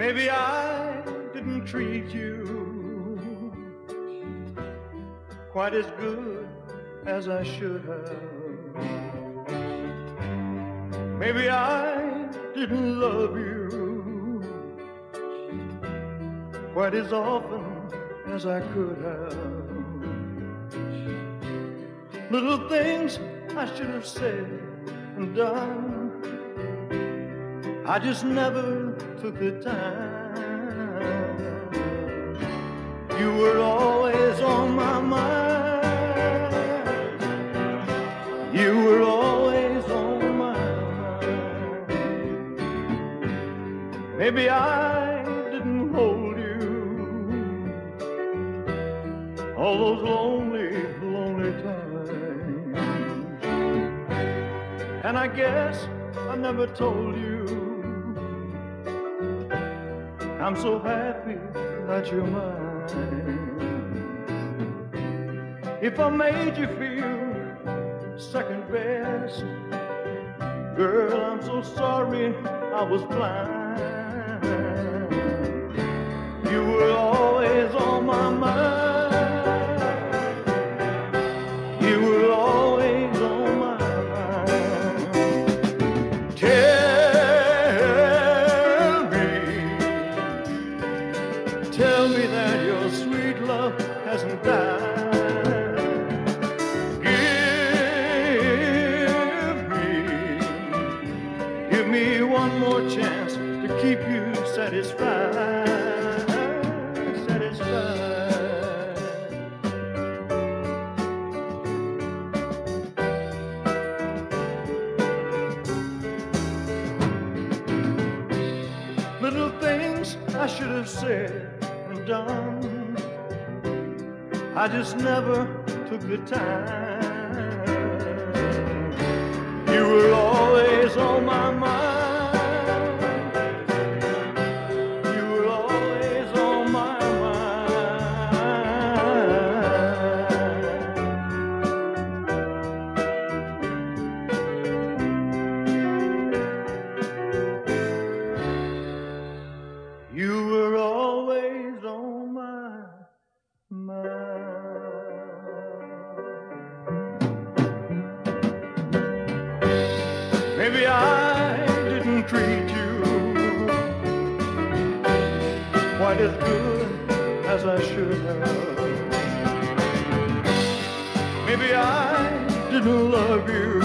Maybe I didn't treat you quite as good as I should have. Maybe I didn't love you quite as often as I could have. Little things I should have said and done, I just never took the time. You were always on my mind. You were always on my mind. Maybe I didn't hold you all those lonely, lonely times. And I guess I never told you I'm so happy that you're mine. If I made you feel second best, girl, I'm so sorry I was blind. You were always on my mind. You were always on my mind. Tell me that your sweet love hasn't died. Give me one more chance to keep you satisfied, satisfied. Little things I should have said and done, I just never took the time. You were always on my mind. You were always on my mind. You were always on my mind. Maybe I didn't treat you quite as good as I should have. Maybe I didn't love you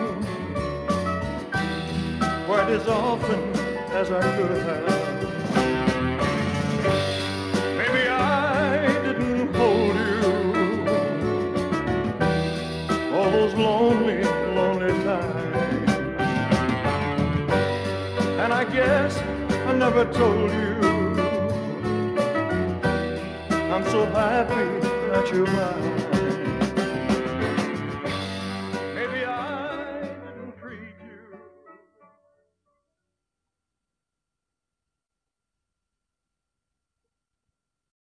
quite as often as I could have. Maybe I didn't hold you all those lonely, lonely times. And I guess I never told you I'm so happy that you're mine.